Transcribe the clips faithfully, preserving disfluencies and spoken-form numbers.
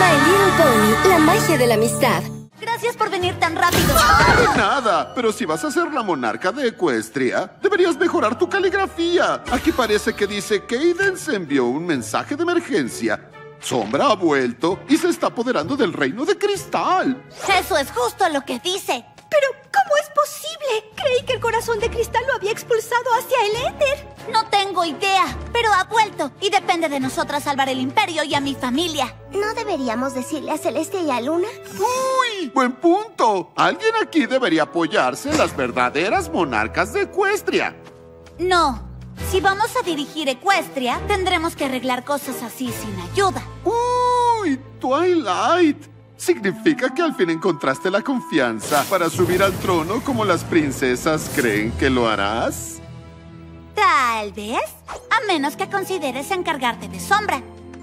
My Little Pony, la magia de la amistad. Gracias por venir tan rápido. De nada, pero si vas a ser la monarca de Equestria, deberías mejorar tu caligrafía. Aquí parece que dice que Cadence envió un mensaje de emergencia. Sombra ha vuelto y se está apoderando del reino de cristal. Eso es justo lo que dice. ¿Pero cómo es posible? Creí que el corazón de cristal lo había expulsado hacia el éter. No tengo idea, pero ha vuelto y depende de nosotras salvar el imperio y a mi familia. ¿No deberíamos decirle a Celestia y a Luna? ¡Uy! ¡Buen punto! Alguien aquí debería apoyarse en las verdaderas monarcas de Equestria. No. Si vamos a dirigir Equestria, tendremos que arreglar cosas así sin ayuda. ¡Uy! Twilight. Significa que al fin encontraste la confianza para subir al trono como las princesas creen que lo harás. Tal vez, a menos que consideres encargarte de Sombra.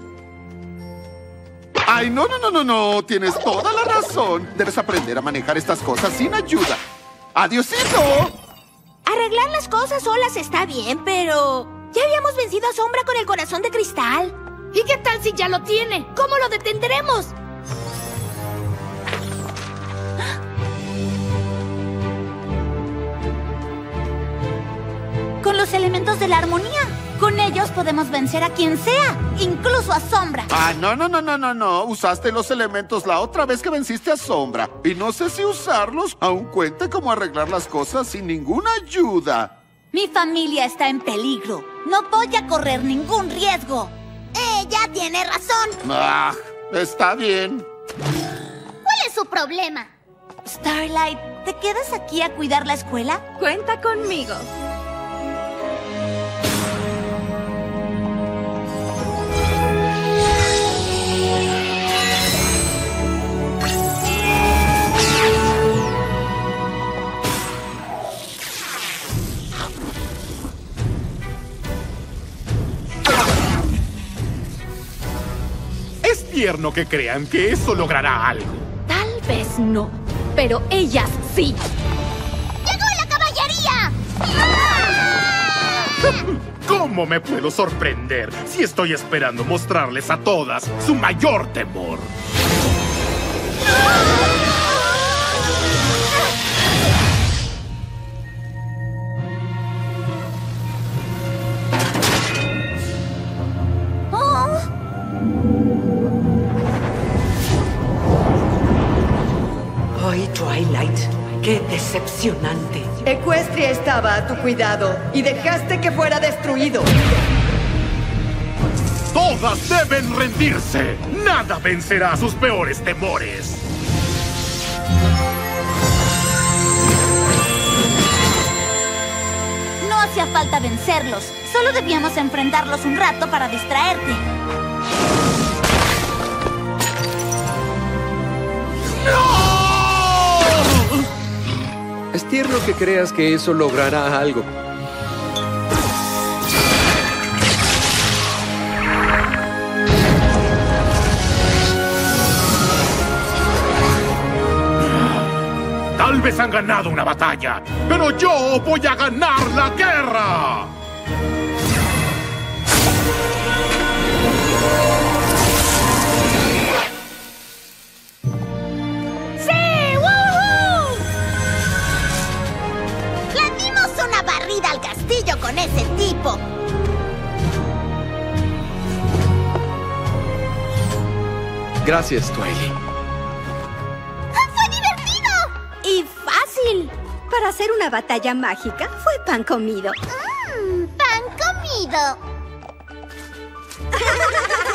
¡Ay, no, no, no, no, no! Tienes toda la razón. Debes aprender a manejar estas cosas sin ayuda. ¡Adiosito! Arreglar las cosas solas está bien, pero... ya habíamos vencido a Sombra con el corazón de cristal. ¿Y qué tal si ya lo tiene? ¿Cómo lo detendremos? Con los elementos de la armonía. Con ellos podemos vencer a quien sea, incluso a Sombra. Ah, no, no, no, no, no, no. Usaste los elementos la otra vez que venciste a Sombra. Y no sé si usarlos aún cuente cómo arreglar las cosas sin ninguna ayuda. Mi familia está en peligro. No voy a correr ningún riesgo. Ella tiene razón. Ah, está bien. ¿Cuál es su problema? Starlight, ¿te quedas aquí a cuidar la escuela? Cuenta conmigo. Es tierno que crean que eso logrará algo. Tal vez no, pero ellas sí. ¡Llegó la caballería! ¿Cómo me puedo sorprender si estoy esperando mostrarles a todas su mayor temor? Ay, Twilight, qué decepcionante. Equestria estaba a tu cuidado y dejaste que fuera destruido. ¡Todas deben rendirse! ¡Nada vencerá sus peores temores! No hacía falta vencerlos. Solo debíamos enfrentarlos un rato para distraerte. Es tierno que creas que eso logrará algo. Tal vez han ganado una batalla, pero yo voy a ganar la guerra. Al castillo con ese tipo. Gracias, Twilight. ¡Fue divertido! Y fácil. Para hacer una batalla mágica fue pan comido. Mmm, pan comido.